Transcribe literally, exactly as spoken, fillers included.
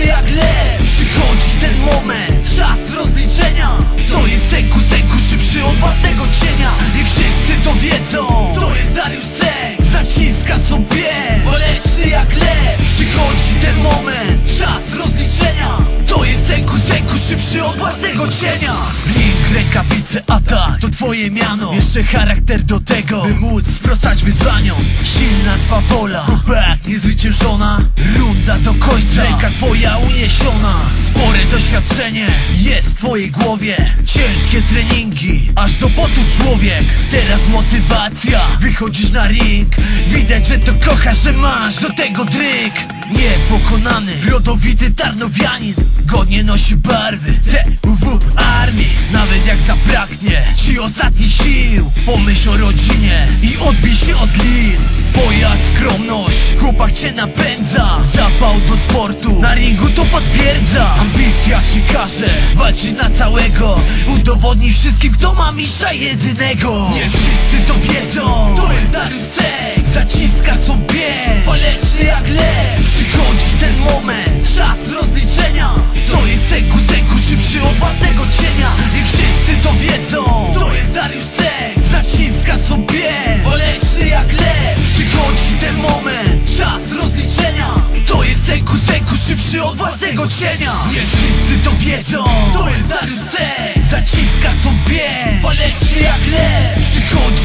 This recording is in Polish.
jak lew. Przychodzi ten moment, czas rozliczenia. To jest Senku Senku, szybszy od własnego cienia. I wszyscy to wiedzą, to jest Dariusz Senk. Zaciska sobie, waleczny jak lew. Przychodzi ten moment, czas rozliczenia. To jest Senku Senku, szybszy od własnego cienia. Ring, rękawice, atak, to twoje miano. Jeszcze charakter do tego, by móc sprostać wyzwaniom. Silna twa wola, back niezwyciężona. Runda do końca, ręka twoja uniesiona. Spore doświadczenie jest w twojej głowie. Ciężkie treningi, aż do potu człowiek. Teraz motywacja, wychodzisz na ring. Widać, że to kochasz, że masz do tego dryk. Niepokonany, rodowity Tarnowianin. Godnie nosi barwy T U W armii. Nawet jak zabraknie ci ostatnich sił, pomyśl o rodzinie i odbij się od lin. Twoja skromność, chłopak cię napędza. Zapał do sportu, na ringu to potwierdza. Ambicja ci każe walczyć na całego. Udowodnij wszystkim, kto ma mistrza jedynego. Nie wszyscy to wiedzą, to jest Dariusz Senk. Zaciska sobie, waleczny jak lew. Przychodzi ten moment, czas rozliczenia. To jest Senku Senku, szybszy od własnego cienia. I wszyscy to wiedzą, to jest Dariusz Senk. Zaciska sobie, waleczny jak lew. Przychodzi ten moment, czas rozliczenia. To jest Senku Senku, szybszy od własnego cienia. Nie wszyscy to wiedzą, to jest Dariusz Senk. Zaciska sobie, waleczny jak lew. Przychodzi